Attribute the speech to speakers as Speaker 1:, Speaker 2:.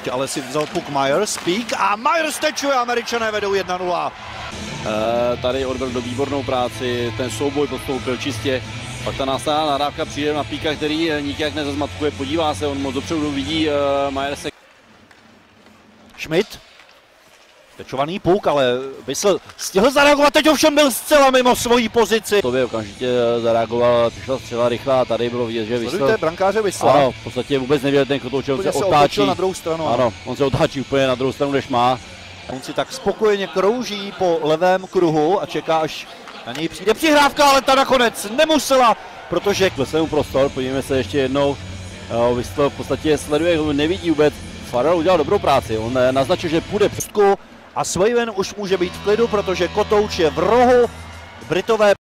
Speaker 1: Teď ale si vzal puk Myers, pík a Myers tečuje, Američané vedou 1-0.
Speaker 2: Tady odvedl výbornou práci, ten souboj podstoupil čistě. Pak ta následná nahrávka přijde na Píka, který nikjak nezazmatkuje, podívá se, on moc dopředu vidí Myerse.
Speaker 1: Schmidt. Tečovaný puk, ale Wissel stihl zareagovat, teď ovšem byl zcela mimo svoji pozici.
Speaker 2: To by okamžitě zareagoval, přišla střela rychlá, tady bylo vidět, že Wissel...
Speaker 1: Sledujte brankáře Wissela.
Speaker 2: Ano, v podstatě vůbec nevěděl ten kotoučel, se otáčí.
Speaker 1: Na druhou stranu.
Speaker 2: Ano, on se otáčí úplně na druhou stranu, než má.
Speaker 1: On si tak spokojeně krouží po levém kruhu a čeká, až na něj přijde přihrávka, ale ta nakonec nemusela, protože...
Speaker 2: Klesenou prostor, podívejme se ještě jednou. Wissel v podstatě sleduje, nevidí vůbec. Farrell udělal dobrou práci, on naznačil, že půjde před.
Speaker 1: A Swayven už může být v klidu, protože kotouč je v rohu. Britové